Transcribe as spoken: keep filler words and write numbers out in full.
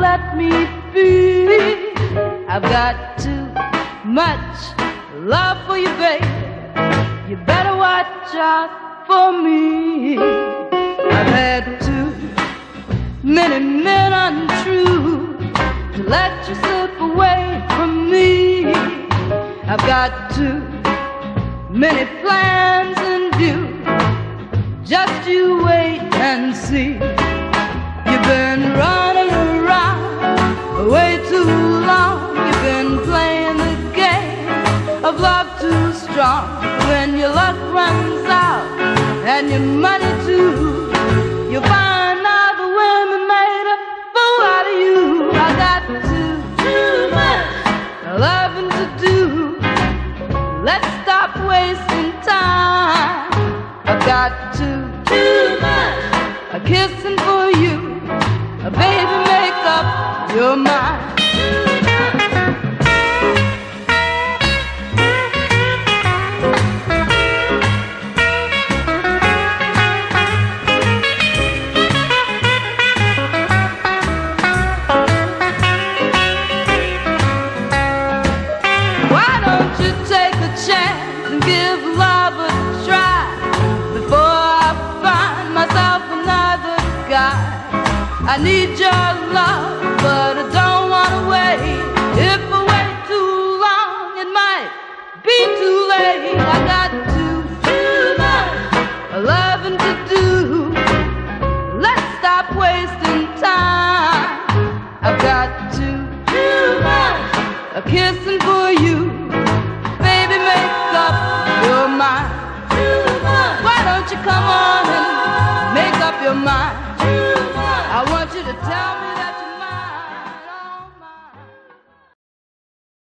let me be. I've got too much love for you, baby. You better watch out for me. I've had too many men untrue to let you slip away from me. I've got too many plans in view. Just you wait and see. You've been running around way too long. You've been playing the game of love too strong. When your luck runs out and your money too, you'll find out the women made a fool out of you. I got too, too much loving to do. Let's stop wasting time. I've got too, too much a kissing for you. Baby, make up your mind. Why don't you take a chance and give love a try before I find myself another guy? I need your love, but I don't want to wait. If I wait too long, it might be too late. I got too, too much loving to do. Let's stop wasting time. I've got too, too much a kissing for you. Baby, make up your mind. Too much. Why don't you come on and make up your mind? I want you to tell me